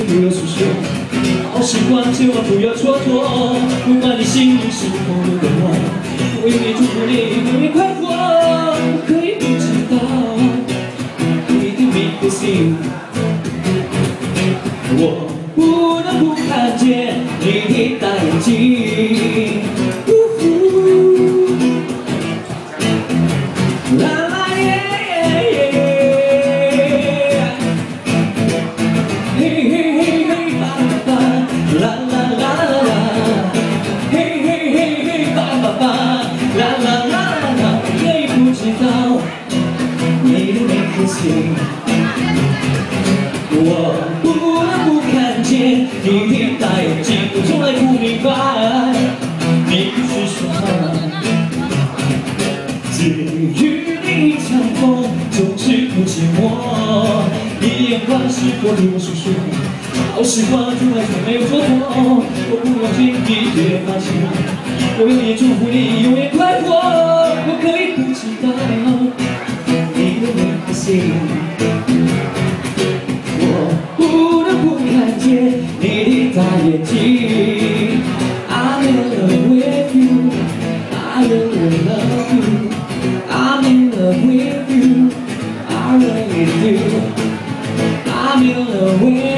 不要诉说，好习惯千万不要蹉跎。不管你心里是否有个我，我永远祝福你永远快活。我可以不知道你的每颗心，我不能不看见你的大眼睛。啦啦耶耶耶，嘿嘿嘿嘿吧吧吧，啦啦啦啦啦，嘿嘿嘿嘿吧吧吧，啦啦啦啦啦，我可以不知道你的每颗心，我不能不看见你的大眼睛，我从来不明白你是什么。至于你场风总是不寂寞，你眼光是否对我诉说，好时光从来就没有蹉跎。我不要轻易别放弃，我永远祝福你永远快活。我可以不知道你的每颗心，我不能不看见你的大眼睛。I'm in love with you, I really love you. I'm in love with you, I really do. I'm in love with you.